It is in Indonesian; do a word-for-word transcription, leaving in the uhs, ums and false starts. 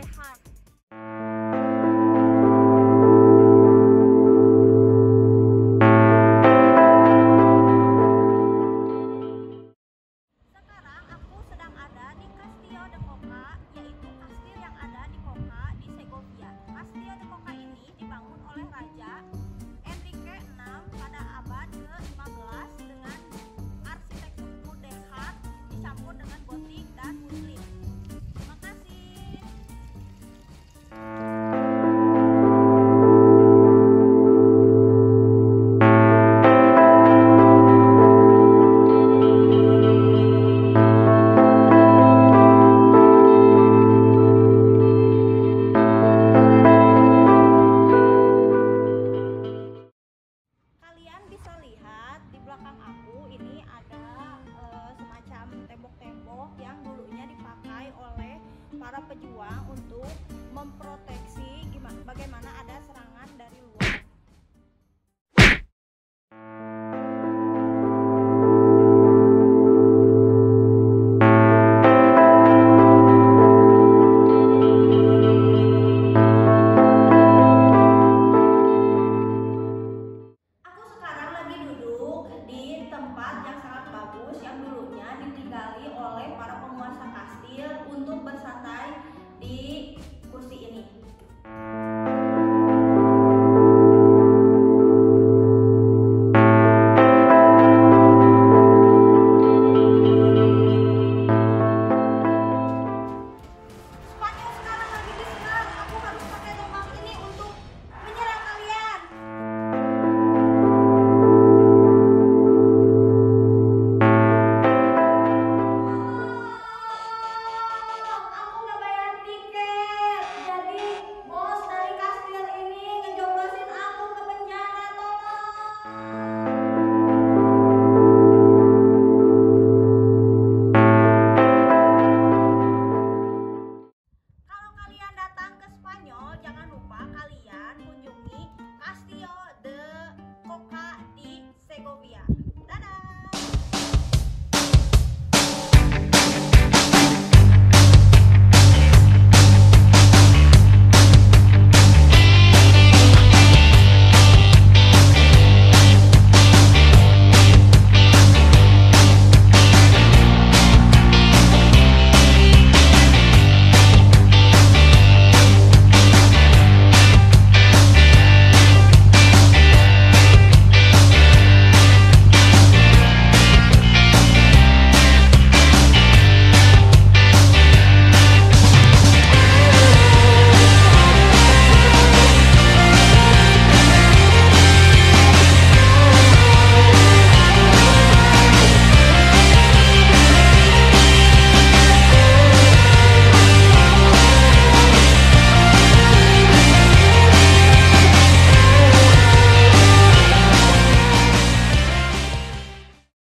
sehat. Sekarang aku sedang ada di Castillo de Coca, yaitu kastil yang ada di Coca di Segovia. Castillo de Coca ini dibangun oleh Raja Enrique enam pada abad ke lima belas dengan arsitektur modern dicampur dengan gotik dan muslim. Terima kasih. Kalian bisa lihat di belakang aku ini ada eh, semacam tembok-tembok yang dulunya dipakai oleh para pejuang untuk memproteksi gimana bagaimana ada serangan dari luar.